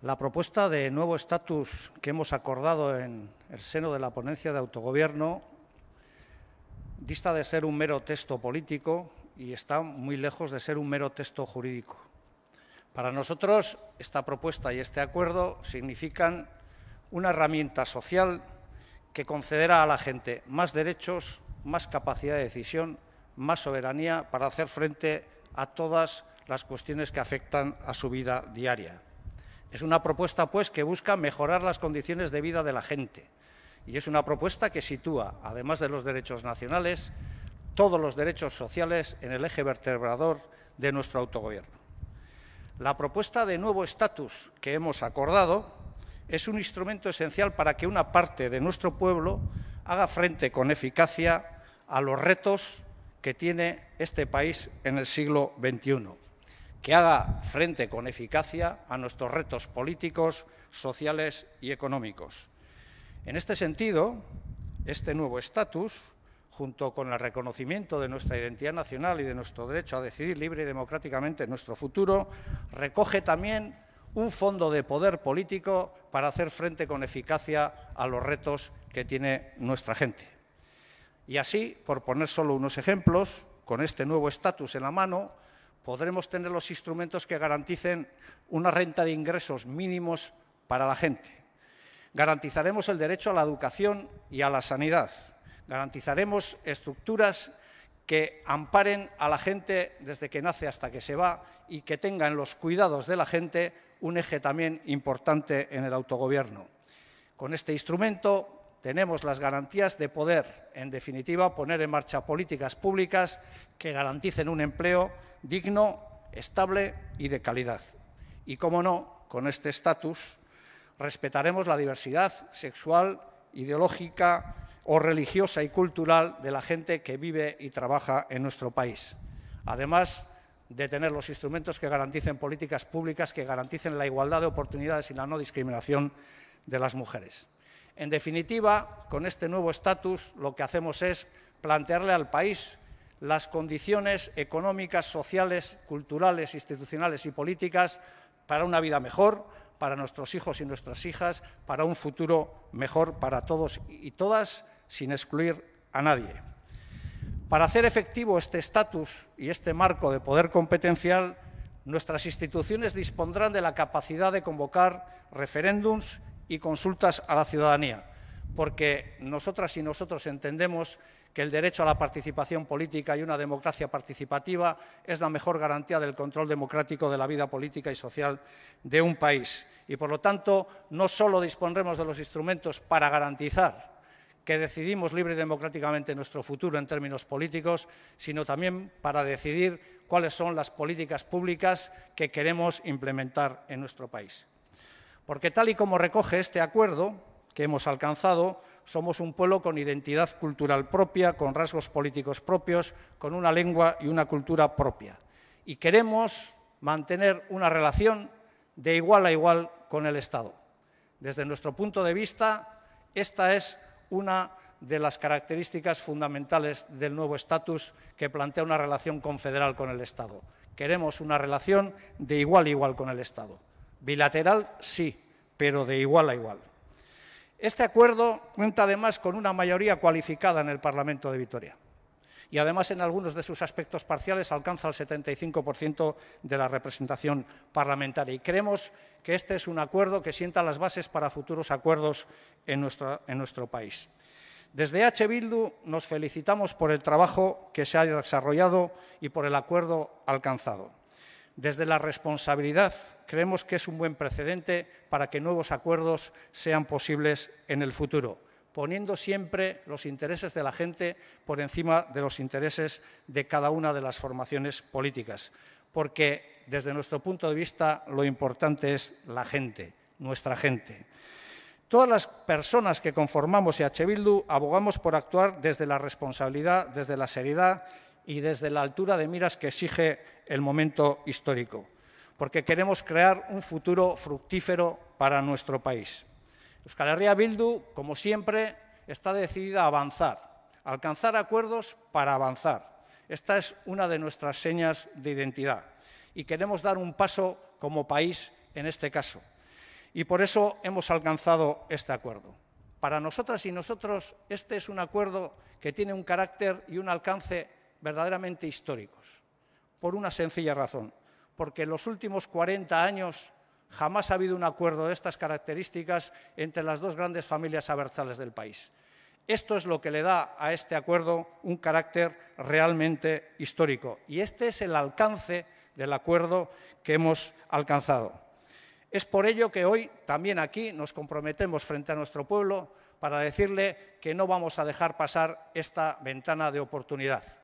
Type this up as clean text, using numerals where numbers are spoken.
La propuesta de nuevo estatus que hemos acordado en el seno de la ponencia de autogobierno dista de ser un mero texto político y está muy lejos de ser un mero texto jurídico. Para nosotros, esta propuesta y este acuerdo significan una herramienta social que concederá a la gente más derechos, más capacidad de decisión, más soberanía para hacer frente a todas las cuestiones que afectan a su vida diaria. Es una propuesta, pues, que busca mejorar las condiciones de vida de la gente y es una propuesta que sitúa, además de los derechos nacionales, todos los derechos sociales en el eje vertebrador de nuestro autogobierno. La propuesta de nuevo estatus que hemos acordado es un instrumento esencial para que una parte de nuestro pueblo haga frente con eficacia a los retos que tiene este país en el siglo XXI. Que haga frente con eficacia a nuestros retos políticos, sociales y económicos. En este sentido, este nuevo estatus, junto con el reconocimiento de nuestra identidad nacional y de nuestro derecho a decidir libre y democráticamente nuestro futuro, recoge también un fondo de poder político para hacer frente con eficacia a los retos que tiene nuestra gente. Y así, por poner solo unos ejemplos, con este nuevo estatus en la mano, podremos tener los instrumentos que garanticen una renta de ingresos mínimos para la gente. Garantizaremos el derecho a la educación y a la sanidad. Garantizaremos estructuras que amparen a la gente desde que nace hasta que se va y que tengan los cuidados de la gente un eje también importante en el autogobierno. Con este instrumento tenemos las garantías de poder, en definitiva, poner en marcha políticas públicas que garanticen un empleo digno, estable y de calidad. Y, cómo no, con este estatus respetaremos la diversidad sexual, ideológica o religiosa y cultural de la gente que vive y trabaja en nuestro país. Además de tener los instrumentos que garanticen políticas públicas que garanticen la igualdad de oportunidades y la no discriminación de las mujeres. En definitiva, con este nuevo estatus lo que hacemos es plantearle al país las condiciones económicas, sociales, culturales, institucionales y políticas para una vida mejor, para nuestros hijos y nuestras hijas, para un futuro mejor para todos y todas, sin excluir a nadie. Para hacer efectivo este estatus y este marco de poder competencial, nuestras instituciones dispondrán de la capacidad de convocar referéndums y consultas a la ciudadanía, porque nosotras y nosotros entendemos que el derecho a la participación política y una democracia participativa es la mejor garantía del control democrático de la vida política y social de un país. Y, por lo tanto, no solo dispondremos de los instrumentos para garantizar que decidimos libre y democráticamente nuestro futuro en términos políticos, sino también para decidir cuáles son las políticas públicas que queremos implementar en nuestro país. Porque, tal y como recoge este acuerdo que hemos alcanzado, somos un pueblo con identidad cultural propia, con rasgos políticos propios, con una lengua y una cultura propia. Y queremos mantener una relación de igual a igual con el Estado. Desde nuestro punto de vista, esta es una de las características fundamentales del nuevo estatus que plantea una relación confederal con el Estado. Queremos una relación de igual a igual con el Estado. Bilateral, sí, pero de igual a igual. Este acuerdo cuenta además con una mayoría cualificada en el Parlamento de Vitoria y además en algunos de sus aspectos parciales alcanza el 75% de la representación parlamentaria. Y creemos que este es un acuerdo que sienta las bases para futuros acuerdos en nuestro país. Desde EH Bildu nos felicitamos por el trabajo que se ha desarrollado y por el acuerdo alcanzado. Desde la responsabilidad creemos que es un buen precedente para que nuevos acuerdos sean posibles en el futuro, poniendo siempre los intereses de la gente por encima de los intereses de cada una de las formaciones políticas, porque desde nuestro punto de vista lo importante es la gente, nuestra gente. Todas las personas que conformamos EH Bildu abogamos por actuar desde la responsabilidad, desde la seriedad y desde la altura de miras que exige el momento histórico, porque queremos crear un futuro fructífero para nuestro país. Euskal Herria Bildu, como siempre, está decidida a avanzar, a alcanzar acuerdos para avanzar. Esta es una de nuestras señas de identidad y queremos dar un paso como país en este caso. Y por eso hemos alcanzado este acuerdo. Para nosotras y nosotros, este es un acuerdo que tiene un carácter y un alcance verdaderamente históricos, por una sencilla razón, porque en los últimos 40 años jamás ha habido un acuerdo de estas características entre las dos grandes familias abertzales del país. Esto es lo que le da a este acuerdo un carácter realmente histórico, y este es el alcance del acuerdo que hemos alcanzado. Es por ello que hoy también aquí nos comprometemos frente a nuestro pueblo para decirle que no vamos a dejar pasar esta ventana de oportunidad.